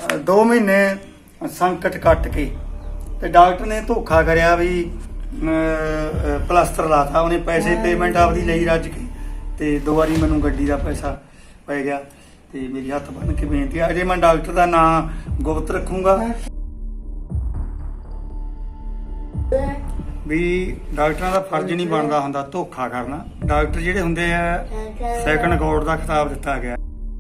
2 महीने संकट कट के ते डॉक्टर ने धोखा करिया भी प्लास्टर लाता उन्हें पैसे पेमेंट आपदी लई रज के ते 2 बारी मैनू गड्डी का पैसा पै गया ते मेरी हथ बन के बेनती है अजे मैं डॉक्टर का नाम गुप्त रखूंगा भी डॉक्टरां दा फर्ज नहीं बनता हुंदा धोखा करना। डॉक्टर जिहड़े हुंदे आ सैकंड गॉड का खिताब दिता गया।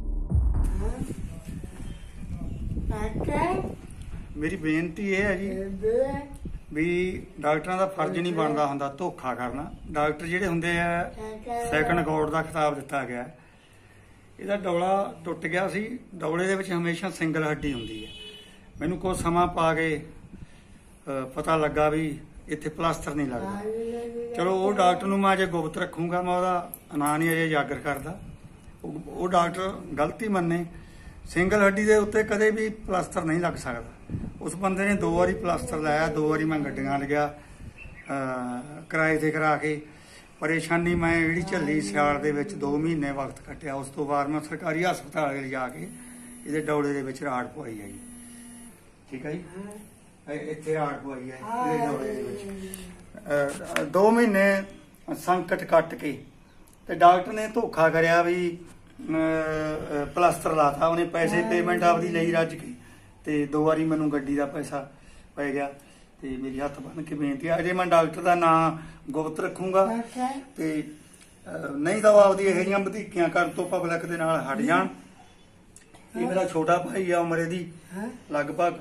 मेरी बेनती यह है जी भी डॉक्टरां दा फर्ज नहीं बनता हुंदा धोखा करना। डॉक्टर जिहड़े हुंदे आ सैकंड गॉड का खिताब दिता गया। ਇਹਦਾ डौला टुट गया सी। डौले ਦੇ ਵਿੱਚ हमेशा सिंगल हड्डी हुंदी है। मैनू कुछ समा पा के पता लगा भी इत्थे प्लास्टर नहीं लगता। चलो वो डॉक्टर नूं मैं अजे गुप्त रखूंगा, मैं ਉਹਦਾ ਨਾਂ नहीं अजे जागर करदा। वो डॉक्टर गलती मन्ने सिंगल हड्डी के उत्ते कदे भी प्लास्टर नहीं लग सकता। उस बंदे ने 2 बारी प्लास्टर लाया, 2 बारी मैं गड्डियां लिया किराए से करा के। परेशानी मैं जी झली सियाल दे विच 2 महीने वक्त कटिया। उस तो बाद मैं सरकारी हस्पताल लिजा के ये डौले दे विच राड़ पवाई है जी। ठीक है जी, इत्थे राड़ पवाई है डौले दे विच। 2 महीने संकट कट के ते डॉक्टर ने धोखा करिया भी प्लास्टर लाता उन्हें पैसे पेमेंट आपदी लई रज के ते 2 बारी मैनू गड्डी का पैसा पै गया ते मेरी हथ बन के बेनती है अजे मैं डॉक्टर का नाम गुप्त रखूंगा ते नहीं तो आपदी इहो जिहियां ਵਧੀਕੀਆਂ करन तो पब्लिक दे नाल हट जाण। ये मेरा छोटा भाई है, उम्र दी लगभग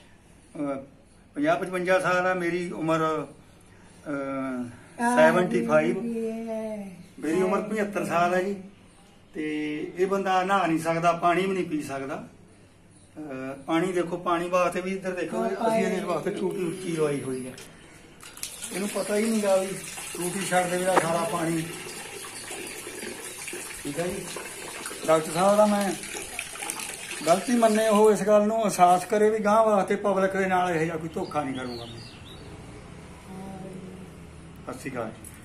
50-55 साल है। मेरी उम्र 75, मेरी उम्र 75 साल है जी। ते ये बंदा नहा नहीं सकता, पानी भी नहीं पी सकता। पानी देखो, पानी वास्ते भी इधर देखो असीं इहदे वास्ते टूटी उच्ची लवाई हुई है। इहनूं पता ही नहीं गा भी टूटी छड्ड देवे सारा पानी। ठीक है जी, डॉक्टर साहब का मैं गलती मन्ने हो इस गल नूं एहसास करे भी गांह वास्ते पब्लिक दे नाल इहो जिहा कोई धोखा नहीं करूंगा मैं। सत श्री अकाल।